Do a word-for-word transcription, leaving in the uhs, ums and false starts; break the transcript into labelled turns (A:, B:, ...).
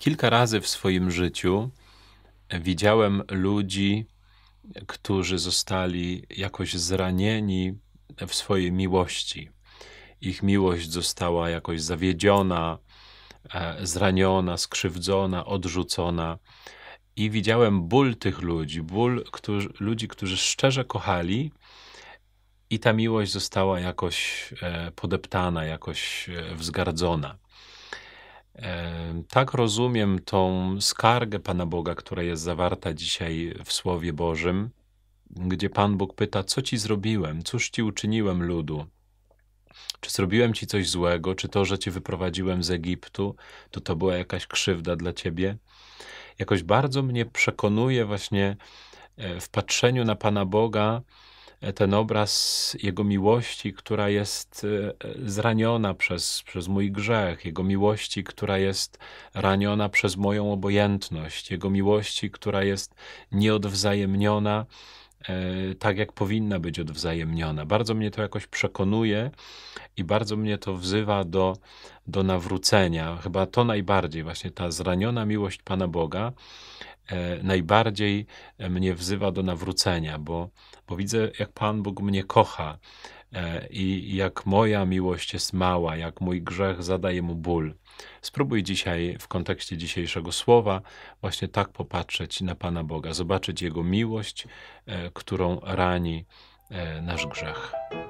A: Kilka razy w swoim życiu widziałem ludzi, którzy zostali jakoś zranieni w swojej miłości. Ich miłość została jakoś zawiedziona, e, zraniona, skrzywdzona, odrzucona. I widziałem ból tych ludzi, ból którzy, ludzi, którzy szczerze kochali, i ta miłość została jakoś e, podeptana, jakoś e, wzgardzona. E, Tak rozumiem tą skargę Pana Boga, która jest zawarta dzisiaj w Słowie Bożym, gdzie Pan Bóg pyta: co ci zrobiłem? Cóż ci uczyniłem, ludu? Czy zrobiłem ci coś złego? Czy to, że cię wyprowadziłem z Egiptu, to to była jakaś krzywda dla ciebie? Jakoś bardzo mnie przekonuje właśnie e, w patrzeniu na Pana Boga e, ten obraz Jego miłości, która jest e, e, zraniona przez, przez mój grzech, Jego miłości, która jest raniona przez moją obojętność, Jego miłości, która jest nieodwzajemniona e, tak, jak powinna być odwzajemniona. Bardzo mnie to jakoś przekonuje i bardzo mnie to wzywa do, do nawrócenia. Chyba to najbardziej, właśnie ta zraniona miłość Pana Boga, e, najbardziej mnie wzywa do nawrócenia, bo, bo widzę, jak Pan Bóg mnie kocha e, i jak moja miłość jest mała, jak mój grzech zadaje mu ból. Spróbuj dzisiaj w kontekście dzisiejszego słowa właśnie tak popatrzeć na Pana Boga, zobaczyć Jego miłość, e, którą rani e, nasz grzech.